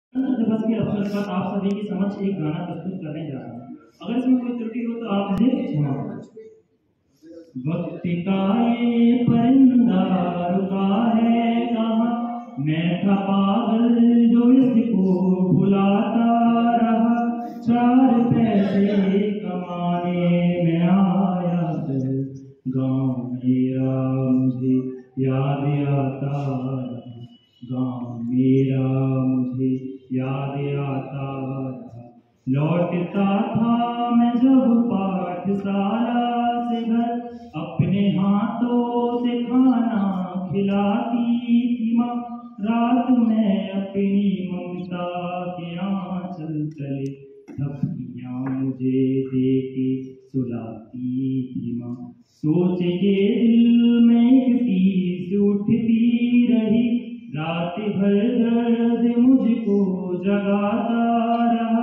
गणतंत्र दिवस के अवसर पर आप सभी की समक्ष एक गाना प्रस्तुत करने जा रहा हूँ। अगर इसमें कोई त्रुटि हो तो आप मुझे क्षमा करें। वक्त का ये परिंदा रुका है कहाँ, मैं था पागल जो इसको बुलाता रहा। 4 पैसे कमाने में आया था, गाँव मेरा मुझे याद आता रहा। गाँव मेरा मुझे याद आता रहा। लौटता था मैं जब पाठशाला से घर, अपने हाथों से खाना खिलाती थी माँ। रात में अपनी ममता के आंचल तले थपकियाँ मुझे देके सुलाती थी माँ। सोच के दिल में एक टीस उठती रही, रात भर दर्द मुझको जगाता रहा।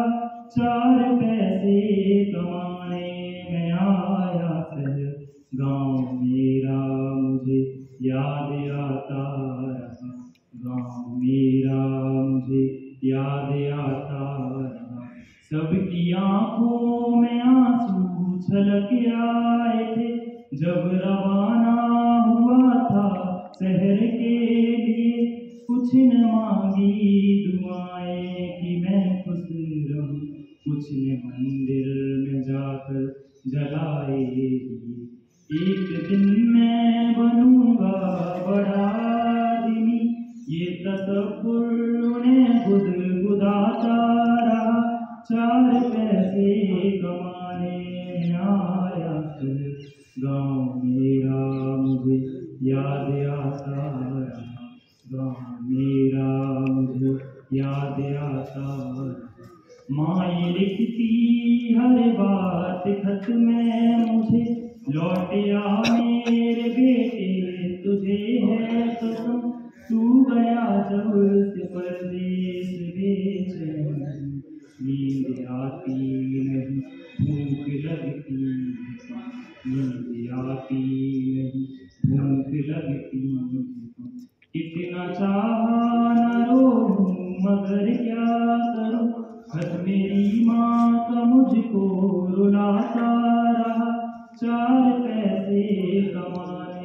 4 पैसे कमाने में आया शहर, गाँव मेरा मुझे याद आता रहा। गाँव मेरा मुझे याद आता रहा। सबकी आंखों में आंसू छलक आए थे जब रवाना हुआ था शहर के लिए। कुछ न मांगी दुआएं कि मैं खुश रहूं, कुछ ने मंदिर में जाकर जलाए दिए। एक दिन मैं बनूंगा बड़ा आदमी, ये तसव्वुर उन्हें गुदगुदाता रहा। 4 पैसे कमाने में आया शहर, गाँव मेरा मुझे याद आता रहा। गाँव मेरा मुझे याद आता रहा। माँ ये लिखती हर बात खत में मुझे, लौट आ मेरे बेटे तुझे है कसम। तू गया जब से परदेश बेचैन, नींद आती नहीं भूख लगती, नींद आती नहीं भूख लगती। कितना चाहा न रोऊं मगर क्या करूं, खत मेरी माँ का मुझको रुलाता रहा। 4 पैसे कमाने